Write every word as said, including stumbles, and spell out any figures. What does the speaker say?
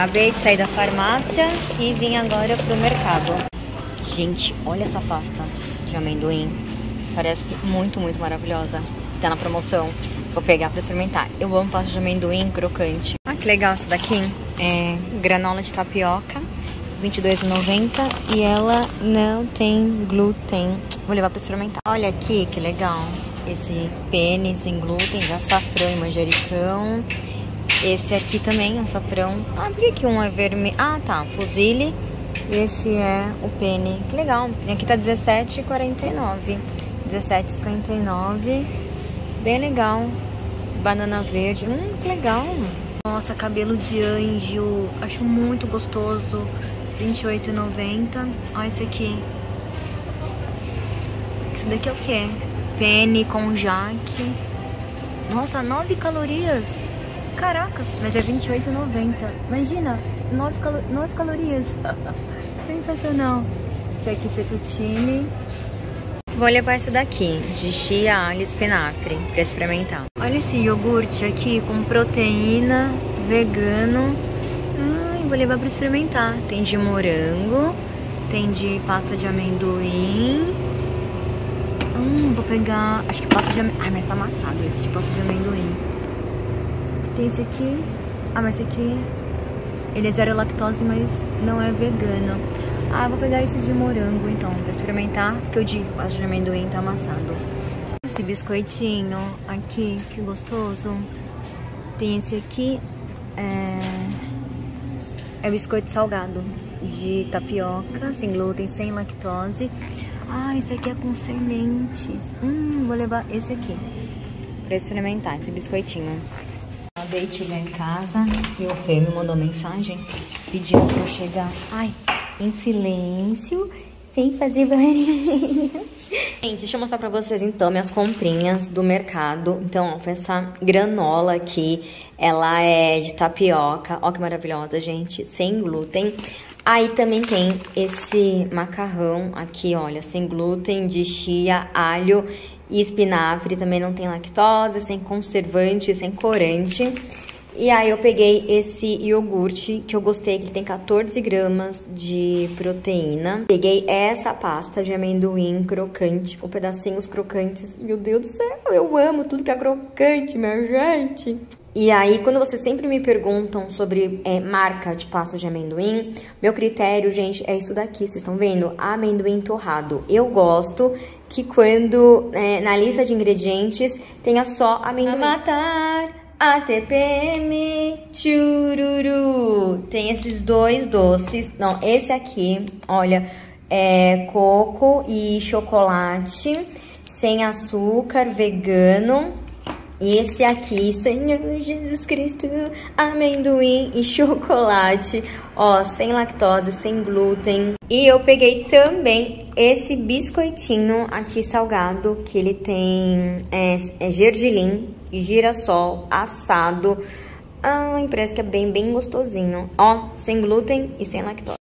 Acabei de sair da farmácia e vim agora pro mercado. Gente, olha essa pasta de amendoim. Parece muito, muito maravilhosa. Tá na promoção. Vou pegar pra experimentar. Eu amo pasta de amendoim crocante. Ah, que legal essa daqui. É granola de tapioca, vinte e dois reais e noventa centavos. E ela não tem glúten. Vou levar pra experimentar. Olha aqui, que legal. Esse penne sem glúten, de açafrão e manjericão. Esse aqui também, açafrão. Ah, por que que um é vermelho? Ah, tá, fusilli. E esse é o penne. Que legal. E aqui tá dezessete reais e quarenta e nove centavos. dezessete reais e cinquenta e nove centavos. Bem legal. Banana verde. Hum, que legal. Nossa, cabelo de anjo. Acho muito gostoso. vinte e oito reais e noventa centavos. Olha esse aqui. Esse daqui é o quê? Penne com jaque. Nossa, nove calorias. Caracas, mas é vinte e oito reais e noventa centavos. Imagina, nove, calo nove calorias. Sensacional. Esse aqui, fettuccine. Vou levar esse daqui, de chia, alho e espinafre, pra experimentar. Olha esse iogurte aqui com proteína, vegano. Ai, vou levar pra experimentar. Tem de morango, tem de pasta de amendoim. Hum, vou pegar, acho que pasta de amendoim. Ai, mas tá amassado esse de pasta de amendoim. Tem esse aqui. Ah, mas esse aqui, ele é zero lactose, mas não é vegano. Ah, vou pegar esse de morango, então, pra experimentar, porque o de pasta de amendoim tá amassado. Esse biscoitinho aqui, que gostoso. Tem esse aqui, é, é biscoito salgado, de tapioca, sem glúten, sem lactose. Ah, esse aqui é com sementes. Hum, vou levar esse aqui pra experimentar, esse biscoitinho. Acabei de chegar em casa e o Fê me mandou mensagem pedindo pra eu chegar, ai, em silêncio, sem fazer barulho. Gente, deixa eu mostrar pra vocês então minhas comprinhas do mercado. Então, ó, foi essa granola aqui, ela é de tapioca, ó que maravilhosa, gente, sem glúten. Aí também tem esse macarrão aqui, olha, sem glúten, de chia, alho e espinafre, também não tem lactose, sem conservante, sem corante. E aí eu peguei esse iogurte, que eu gostei, que tem quatorze gramas de proteína. Peguei essa pasta de amendoim crocante, com pedacinhos crocantes. Meu Deus do céu, eu amo tudo que é crocante, minha gente. E aí, quando vocês sempre me perguntam sobre é, marca de pasta de amendoim, meu critério, gente, é isso daqui, vocês estão vendo? Amendoim torrado. Eu gosto que quando, é, na lista de ingredientes, tenha só amendoim. Pra matar a T P M, chururu. Tem esses dois doces. Não, esse aqui, olha, é coco e chocolate, sem açúcar, vegano. E esse aqui, Senhor Jesus Cristo, amendoim e chocolate, ó, sem lactose, sem glúten. E eu peguei também esse biscoitinho aqui salgado, que ele tem é, é gergelim e girassol assado. Ai, parece que é bem, bem gostosinho. Ó, sem glúten e sem lactose.